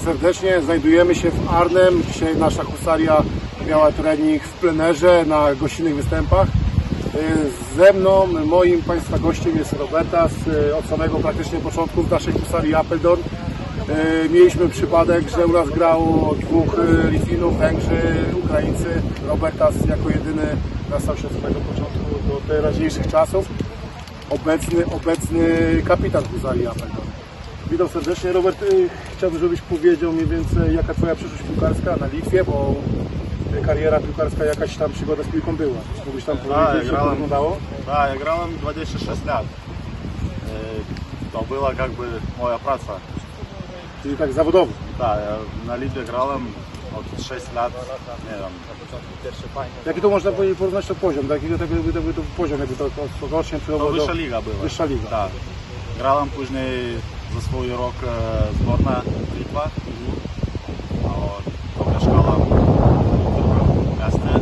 serdecznie. Znajdujemy się w Arnhem. Dzisiaj nasza husaria miała trening w plenerze na gościnnych występach. Ze mną, moim Państwa gościem jest Robertas. Od samego praktycznie początku w naszej husarii Apeldoorn. Mieliśmy przypadek, że u nas grało dwóch Litwinów, Węgrzy, Ukraińcy. Robertas jako jedyny nastał się od samego początku do teraźniejszych czasów. Obecny kapitan husarii Apeldoorn. Witam serdecznie. Robert, chciałbym, żebyś powiedział mniej więcej, jaka Twoja przyszłość piłkarska na Litwie, bo kariera piłkarska, jakaś tam przygoda z piłką była. Czy mógłbyś tam powiedzieć, jak to wyglądało? Да, я играл 26 лет. To była jakby moja praca. Czyli tak zawodowo. Tak, ja na Litwie grałem od 6 lat, nie wiem. Jaki to można powiedzieć, porównać to poziom? Jakiego to poziom, jakby to rocznie To wyższa liga była. Wyższa liga. Tak. Grałem później za swój rok zborna Litwa. Mieszkałem w miastach.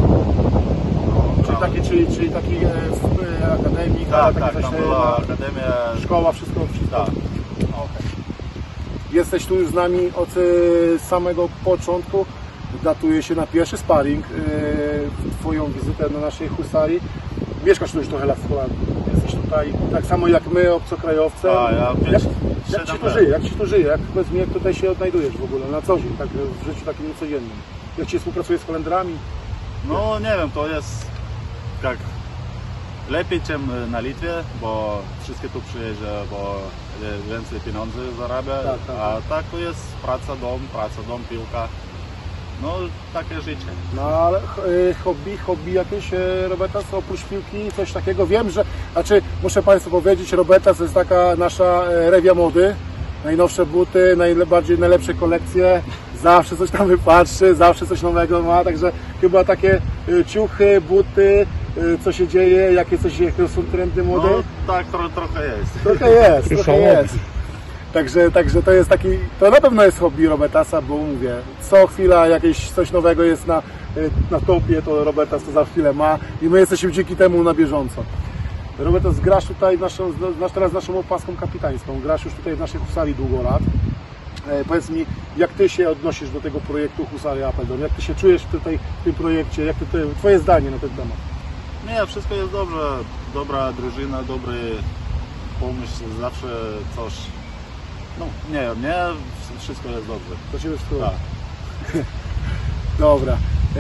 Czyli taki akademik, tak, tam była akademia. Szkoła, wszystko. Tak. Okay. Jesteś tu już z nami od samego początku. Datuje się na pierwszy sparring Twoją wizytę na naszej husarii. Mieszkasz już trochę lat w Holandii. Jesteś tutaj tak samo jak my, obcokrajowcy. Jak Ci tu żyje? Powiedz mi, jak tutaj się odnajdujesz w ogóle na co dzień, tak w życiu takim niecodziennym? Jak Ci współpracujesz z Holendrami? No nie wiem, to jest jak lepiej niż na Litwie, bo wszystkie tu przyjeżdża, bo więcej pieniędzy zarabia, tak. a tak to jest praca, dom, piłka. No takie życie. No ale hobby jakieś Robertas oprócz piłki, coś takiego? Wiem, że, muszę Państwu powiedzieć, Robertas to jest taka nasza rewia mody. Najnowsze buty, najlepsze kolekcje, zawsze coś tam wypatrzy, zawsze coś nowego ma, także chyba takie ciuchy, buty, co się dzieje, jakie są trendy mody? No tak, trochę jest. Trochę jest. Także to jest to na pewno jest hobby Robertasa, bo mówię, co chwila jakieś coś nowego jest na topie, to Robertas to za chwilę ma i my jesteśmy dzięki temu na bieżąco. Robertas, grasz tutaj teraz naszą opaską kapitańską, grasz już tutaj w naszej husarii długo lat. Powiedz mi, jak Ty się odnosisz do tego projektu Husaria Apeldoorn? Jak Ty się czujesz tutaj w tym projekcie? Twoje zdanie na ten temat? Nie, wszystko jest dobrze. Dobra drużyna, dobry pomysł, zawsze coś. No nie, wszystko jest dobrze. To się wszystko. Tak. Dobra.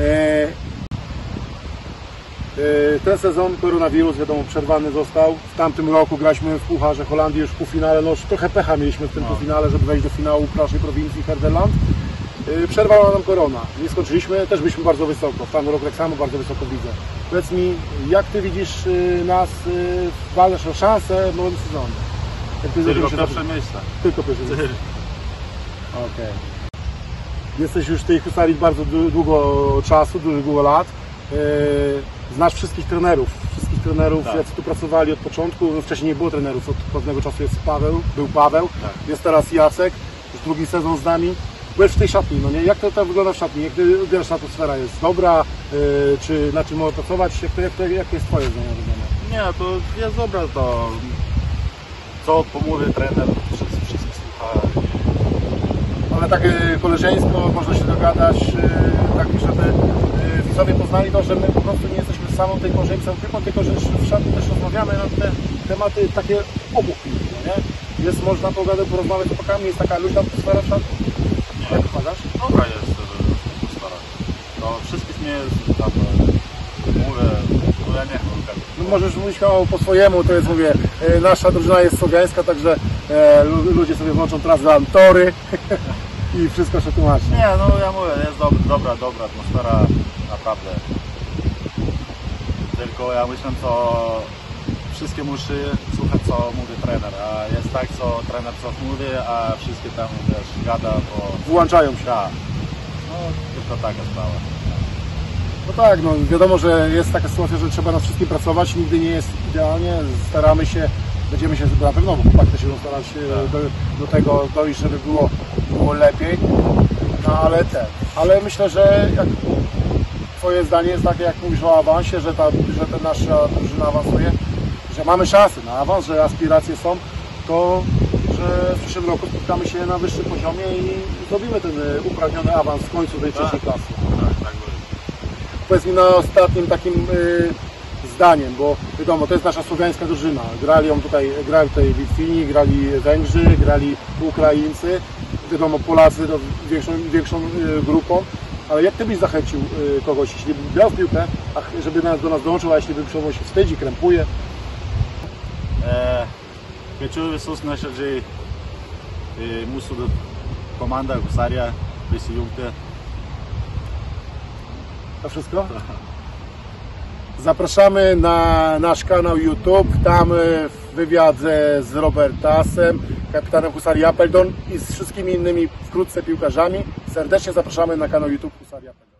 Ten sezon koronawirus, wiadomo, przerwany został. W tamtym roku graliśmy w Pucharze Holandii już w półfinale. No trochę pecha mieliśmy w tym półfinale, żeby wejść do finału w naszej prowincji Gelderland. Przerwała nam korona. Nie skończyliśmy, też byliśmy bardzo wysoko. W tamtym roku tak samo bardzo wysoko widzę. Powiedz mi, jak Ty widzisz nas w walce szansę w nowym sezonie? Tylko pierwsze miejsce. Tylko pierwsze miejsce. Okej. Jesteś już w tej husarii bardzo długo czasu, długo lat. Znasz wszystkich trenerów, tak. Jacy tu pracowali od początku. No, wcześniej nie było trenerów, od pewnego czasu jest był Paweł, tak. Jest teraz Jacek, już drugi sezon z nami. Byłeś w tej szatni, no nie? Jak to wygląda w szatni? Jak wiesz, atmosfera jest dobra? Czy na czym można pracować? Jak jest Twoje zdanie? Nie, to jest dobre, to co pomówi trener, wszystko słucha. Ale tak koleżeńsko, można się dogadać, tak żeby widzowie poznali to, że my po prostu nie jesteśmy samą tej koleżeńcą, tylko że w szatni też rozmawiamy na te tematy takie obok piłki, no nie? Jest można pogadać, porozmawiać z chłopakami, jest taka luźna atmosfera w szatni. Jak uważasz? Dobra jest atmosfera. To wszystkich nie jest tam, mówię, no ja nie wiem. No możesz mówić po swojemu, to jest, mówię, nasza drużyna jest słowiańska, także ludzie sobie włączą teraz tory i wszystko się tłumaczy. Nie, no ja mówię, jest dobra atmosfera, naprawdę. Tylko ja myślę, co wszystkie musi słuchać, co mówi trener, a jest tak, co trener coś mówi, a wszystkie tam, wiesz, gada, bo... Włączają się. Tak. No, tylko taka sprawa. No tak, no wiadomo, że jest taka sytuacja, że trzeba na wszystkim pracować, nigdy nie jest idealnie, staramy się, będziemy się na pewno, bo chłopaki też się starać do tego dojść, żeby było lepiej, no ale myślę, że jak Twoje zdanie jest takie, jak mówisz o awansie, że ta nasza drużyna awansuje, że mamy szansę na awans, że aspiracje są, to że że w przyszłym roku spotkamy się na wyższym poziomie i zrobimy ten upragniony awans w końcu tej trzeciej klasy. Tak będzie. Powiedz mi na ostatnim takim zdaniem, bo wiadomo, to jest nasza słowiańska drużyna. Grali tutaj Litwini, grali Węgrzy, grali Ukraińcy, wiadomo, Polacy to większą grupą. Ale jak Ty byś zachęcił kogoś, jeśli by grał w piłkę, żeby do nas dołączył, a jeśli by się wstydzi, krępuje? Хочу visus nuoširdžiai mūsų komanda Husarija prisijungti. To wszystko? Zapraszamy na nasz kanał YouTube, tam wywiad z Robertasem, kapitanem Husarii Apeldoorn i z wszystkimi innymi wkrótce piłkarzami. Serdecznie zapraszamy na kanał YouTube Husarii Apeldoorn.